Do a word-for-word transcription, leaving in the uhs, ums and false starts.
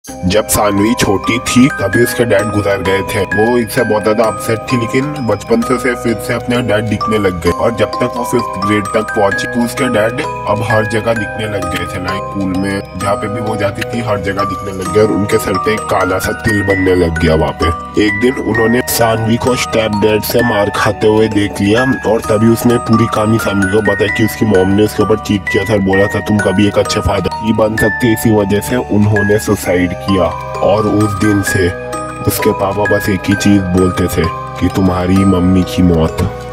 जब सानवी छोटी थी तभी उसके डैड गुजर गए थे। वो इससे बहुत ज्यादा अपसेट थी, लेकिन बचपन से उसे फिर से अपने डैड दिखने लग गए और जब तक वो फिफ्थ ग्रेड तक पहुंची तो उसके डैड अब हर जगह दिखने लग गए थे। लाइक स्कूल में जहाँ पे भी वो जाती थी हर जगह दिखने लग गए और उनके सर पे एक काला सा तिल बनने लग गया वहाँ पे। एक दिन उन्होंने सानवी को स्टेप डैड से मार खाते हुए देख लिया और तभी उसने पूरी कहानी सानवी को बताई कि उसकी मॉम ने उसके ऊपर चीट किया था और बोला था तुम कभी एक अच्छे फादर नहीं बन सकते, इसी वजह से उन्होंने सुसाइड किया। और उस दिन से उसके पापा बस एक ही चीज बोलते थे कि तुम्हारी मम्मी की मौत।